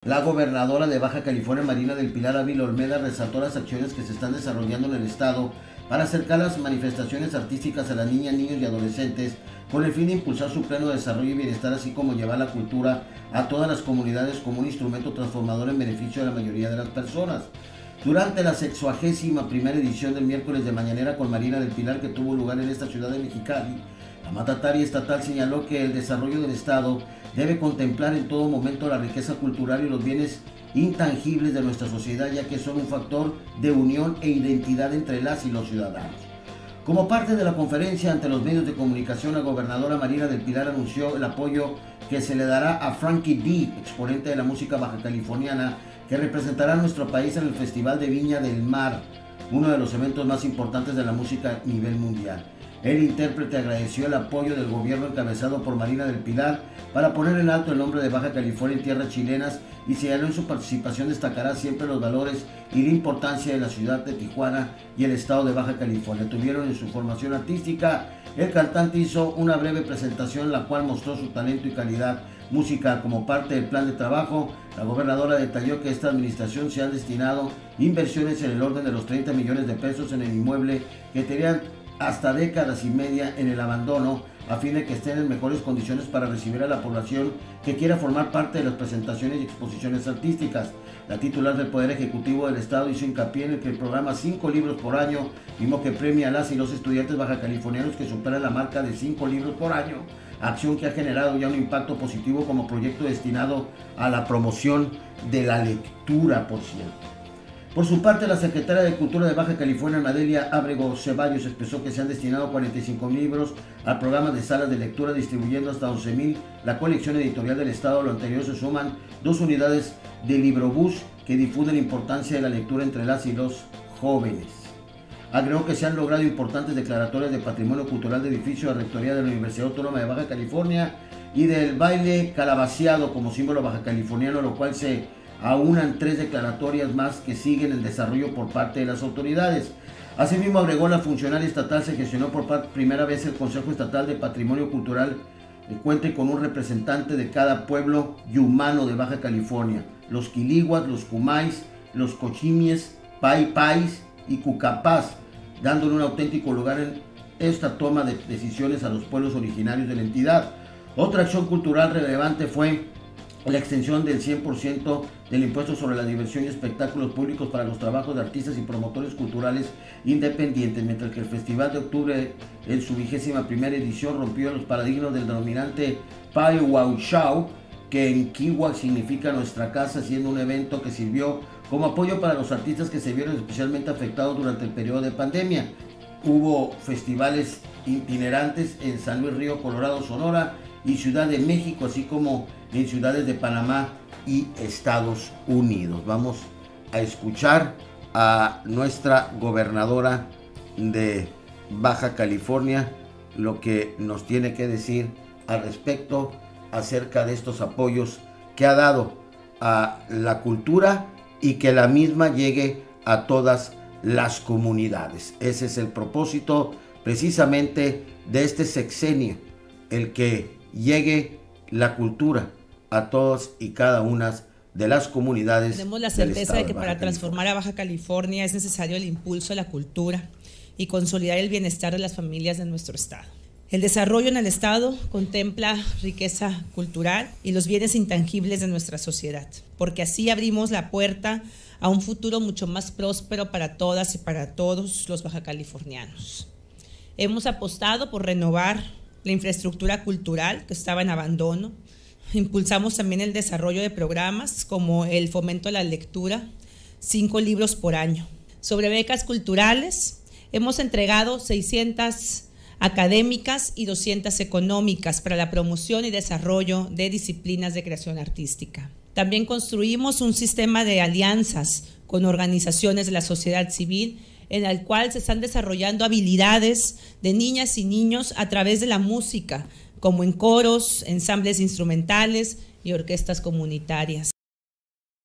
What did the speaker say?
La gobernadora de Baja California, Marina del Pilar Ávila Olmeda, resaltó las acciones que se están desarrollando en el estado para acercar las manifestaciones artísticas a las niñas, niños y adolescentes con el fin de impulsar su pleno desarrollo y bienestar, así como llevar la cultura a todas las comunidades como un instrumento transformador en beneficio de la mayoría de las personas. Durante la 61ª edición del miércoles de Mañanera con Marina del Pilar, que tuvo lugar en esta ciudad de Mexicali, la mandataria estatal señaló que el desarrollo del estado debe contemplar en todo momento la riqueza cultural y los bienes intangibles de nuestra sociedad, ya que son un factor de unión e identidad entre las y los ciudadanos. Como parte de la conferencia ante los medios de comunicación, la gobernadora Marina del Pilar anunció el apoyo que se le dará a Frankie D, exponente de la música baja californiana, que representará a nuestro país en el Festival de Viña del Mar, uno de los eventos más importantes de la música a nivel mundial. El intérprete agradeció el apoyo del gobierno encabezado por Marina del Pilar para poner en alto el nombre de Baja California en tierras chilenas, y señaló en su participación destacará siempre los valores y la importancia de la ciudad de Tijuana y el estado de Baja California. Tuvieron en su formación artística, el cantante hizo una breve presentación en la cual mostró su talento y calidad musical. Como parte del plan de trabajo, la gobernadora detalló que esta administración se han destinado inversiones en el orden de los 30 millones de pesos en el inmueble que tenían hasta décadas y media en el abandono, a fin de que estén en mejores condiciones para recibir a la población que quiera formar parte de las presentaciones y exposiciones artísticas. La titular del Poder Ejecutivo del Estado hizo hincapié en que el programa 5 libros por año, mismo que premia a las y los estudiantes baja californianos que superan la marca de 5 libros por año, acción que ha generado ya un impacto positivo como proyecto destinado a la promoción de la lectura, por cierto. Por su parte, la secretaria de Cultura de Baja California, Nadelia Ábrego Ceballos, expresó que se han destinado 45,000 libros al programa de salas de lectura, distribuyendo hasta 11,000 la colección editorial del estado. A lo anterior se suman 2 unidades de librobús que difunden la importancia de la lectura entre las y los jóvenes. Agregó que se han logrado importantes declaratorias de patrimonio cultural de edificio de Rectoría de la Universidad Autónoma de Baja California y del baile calabaceado como símbolo baja californiano, lo cual se aunan 3 declaratorias más que siguen el desarrollo por parte de las autoridades. Asimismo, agregó, la funcionaria estatal se gestionó por primera vez el Consejo Estatal de Patrimonio Cultural, que cuente con un representante de cada pueblo yumano de Baja California: los quiliguas, los cumais, los cochimies, paipais y cucapás, dándole un auténtico lugar en esta toma de decisiones a los pueblos originarios de la entidad. Otra acción cultural relevante fue la extensión del 100% del impuesto sobre la diversión y espectáculos públicos para los trabajos de artistas y promotores culturales independientes, mientras que el Festival de Octubre, en su 21ª edición, rompió los paradigmas del denominante Pai Wau Shao, que en Kiwak significa nuestra casa, siendo un evento que sirvió como apoyo para los artistas que se vieron especialmente afectados durante el periodo de pandemia. Hubo festivales itinerantes en San Luis Río Colorado, Sonora y Ciudad de México, así como en ciudades de Panamá y Estados Unidos. Vamos a escuchar a nuestra gobernadora de Baja California lo que nos tiene que decir al respecto acerca de estos apoyos que ha dado a la cultura y que la misma llegue a todas las comunidades. Ese es el propósito precisamente de este sexenio, el que llegue la cultura a todas y cada una de las comunidades. Tenemos la certeza de que para transformar a Baja California es necesario el impulso a la cultura y consolidar el bienestar de las familias de nuestro estado. El desarrollo en el estado contempla riqueza cultural y los bienes intangibles de nuestra sociedad, porque así abrimos la puerta a un futuro mucho más próspero para todas y para todos los bajacalifornianos. Hemos apostado por renovar la infraestructura cultural que estaba en abandono. Impulsamos también el desarrollo de programas como el fomento a la lectura, 5 libros por año. Sobre becas culturales, hemos entregado 600 académicas y 200 económicas para la promoción y desarrollo de disciplinas de creación artística. También construimos un sistema de alianzas con organizaciones de la sociedad civil en el cual se están desarrollando habilidades de niñas y niños a través de la música, como en coros, ensambles instrumentales y orquestas comunitarias.